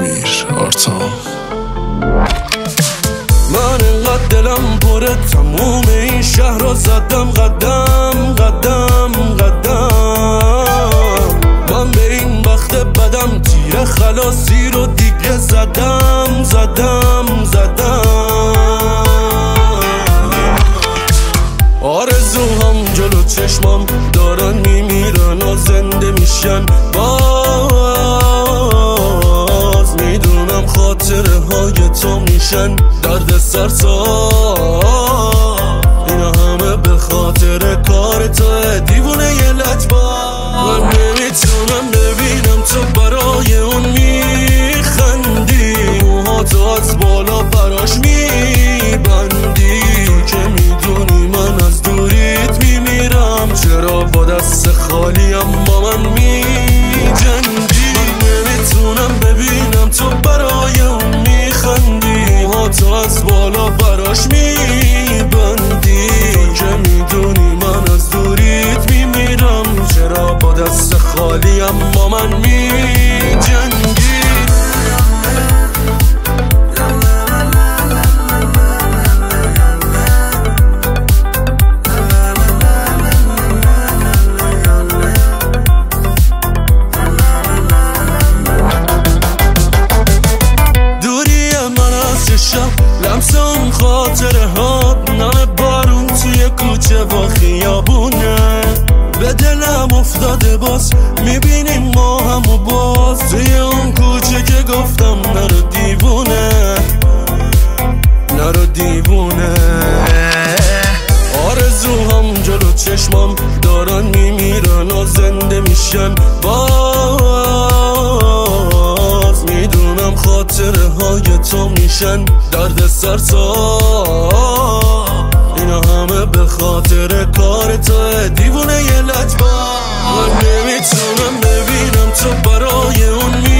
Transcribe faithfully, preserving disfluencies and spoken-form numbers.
امیر آرتام. من انقدر دلم پره تموم این شهر رو زدم قدم قدم قدم. من به این وقت بدم تیر خلاصی رو دیگه زدم زدم زدم. آرزوهام جلو چشمام دارن میمیرن و زنده میشن. باز میدونم خاطره های تو میشن درد سرسا. اینا همه به خاطر کار توه دیوونه یه لجبا. من نمیتونم ببینم تو برای اون میخندی، موها تو از بالا براش میبندی که میدونی من از دوریت میمیرم. چرا با دست خالی اما من میجنگی؟ من نمیتونم ببینم تو برای اون میخندی، موها تو از بالا براش میبندی که میدونی من از دوریت میمیرم. چرا با دست خالی اما من میجنگی؟ لمس اون خاطره ها، نم بارون توی کوچه و خیابونه. به دلم افتاده باز میبینیم ما همو باز توی اون کوچه که گفتم نرو دیوونه نرو دیوونه. آرزوهام جلو چشمام دارن میمیرن و زنده میشن. باز میدونم خاطره های تو میشن درد سرسا. اینا همه به خاطر کار توه دیوونه یه لجبا. من نمیتونم ببینم تو برای اون